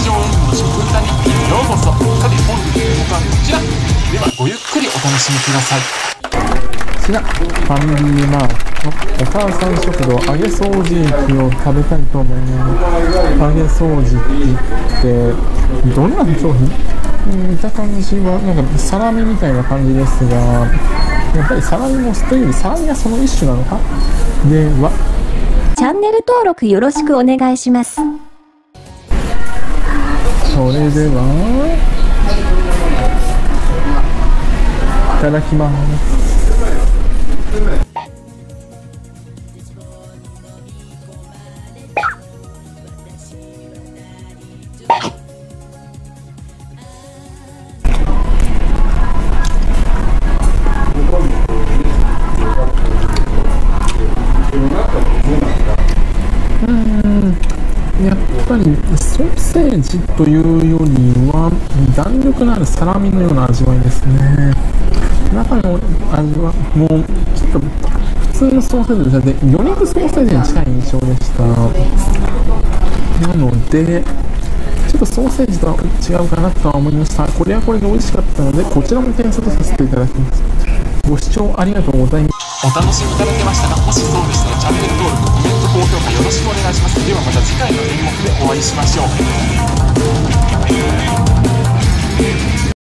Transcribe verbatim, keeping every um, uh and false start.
上演武の食歌日記へようこそ。さて本日の予告はこちらでは、ごゆっくりお楽しみください。 こちらファミリーマートのお母さん食堂揚げ掃除機を食べたいと思います。揚げ掃除機ってどんな商品？見た感じはなんかサラミみたいな感じですが、やっぱりサラミもというよりサラミがその一種なのか。ではチャンネル登録よろしくお願いします。 それではいただきます。うーん、やっぱりソーセージというよりは弾力のあるサラミのような味わいですね。中の味はもうちょっと普通のソーセージじゃなくて魚肉ソーセージに近い印象でした。なのでちょっとソーセージとは違うかなとは思いました。これはこれで美味しかったのでこちらも点数とさせていただきます。ご視聴ありがとうございます。 お楽しみいただけましたか？もしそうでしたらチャンネル登録、コメント、高評価よろしくお願いします。ではまた次回の演目でお会いしましょう。